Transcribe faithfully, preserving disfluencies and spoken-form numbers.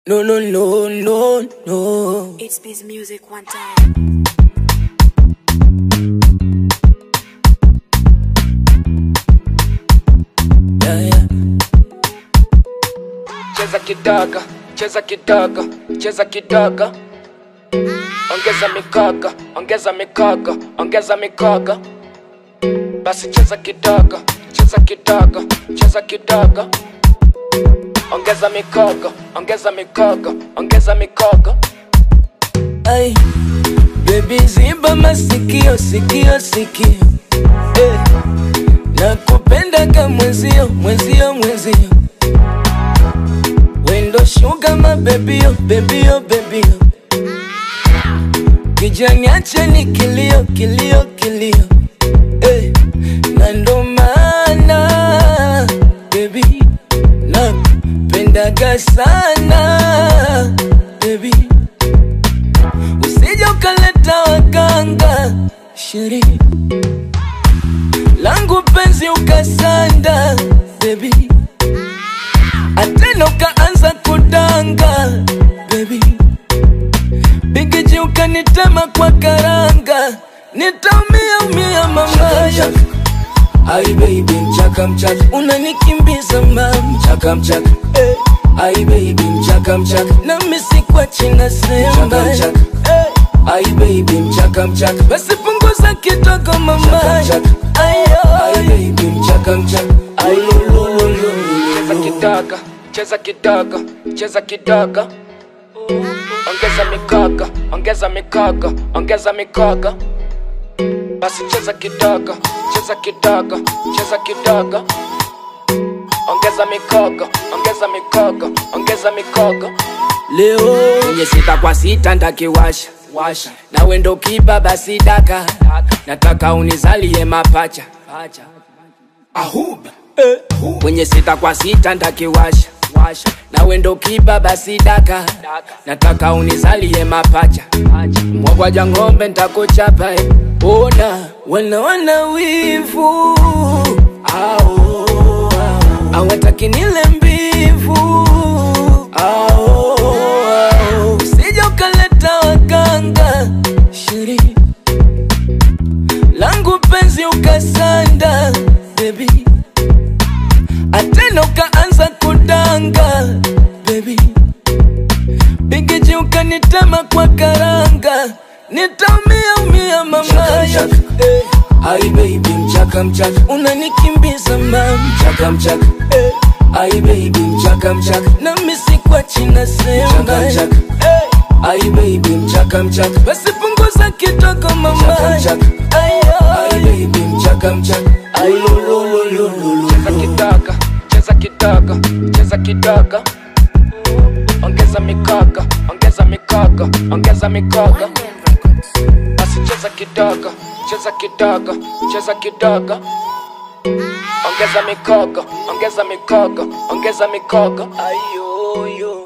No, no, no, no, no. It's Biz Music one time. Yeah, yeah. Cheza kidogo, cheza kidogo, cheza kidogo. Ongeza mikogo, ongeza mikogo, ongeza mikogo. Basi cheza kidogo, cheza kidogo, cheza kidogo. Ongeza mikogo, ongeza mikogo, ongeza mikogo. Ay, baby ziba masikio, sikio, sikio. Eh, nakupenda kama mwenzio, mwenzio, mwenzio. Wendo sugar ma baby oh, baby oh, baby oh. Kijani ache ni kilio, kilio, kilio. Eh, na ndo maana baby nakupendaga sana baby. Usije ukaleta waganga sheri langu penzi ukasanda baby. Atena ukaanza kudanga baby. Bigiji ukanitema kwa karanga, nitaumia umia mama. Ay baby mchaka mchaka, unanikimbiza mama. Mchaka mchaka, eh. Ay baby mchaka mchaka, na misi kwa china sema. Mchaka mchaka, eh. Ay baby mchaka mchaka, basi punguza kidogo mama. Mchaka mchaka, ayo. Ay baby mchaka mchaka, ayo lo lo lo. Cheza kidogo, cheza kidogo, cheza kidogo. Ongeza mikogo, ongeza mikogo, ongeza mikogo. Basi cheza kidogo, cheza kidogo, cheza kidogo. Ongeza mikogo, ongeza mikogo, ongeza mikogo. Leo kwenye sita kwa sita ndakiwasha washa, na wendo kiba basi daka, nataka unizalie mapacha ahuba. Eh. Kwenye sita kwa sita ndakiwasha washa, na wendo kiba basi daka, nataka unizalie mapacha. Mwagwa jangombe ntakuchapa eh. Ona wana wana wivu ao awataki nile mbivu ao ao. Usije ukaleta waganga sheri langu penzi ukasanda baby. Atena ukaanza kudanga baby. Bigiji ukanitema kwa karanga, nitaumia umia mama. Mchaka mchaka, eh. Ay baby mchaka mchaka, unanikimbiza mama. Mchaka mchaka, eh. Ay baby mchaka mchaka, na misi kwa china sema. Mchaka mchaka, eh. Ay baby mchaka mchaka, basi punguza kidogo mama. Mchaka mchaka, ayo. Ay baby mchaka mchaka, ayo lo lo lo lo. Cheza kidogo, cheza kidogo, cheza kidogo. Ongeza mikogo, ongeza mikogo, ongeza mikogo. Basi cheza kidogo, cheza kidogo, cheza kidogo. Ongeza mikogo, ongeza mikogo, ongeza mikogo. Ayo yo.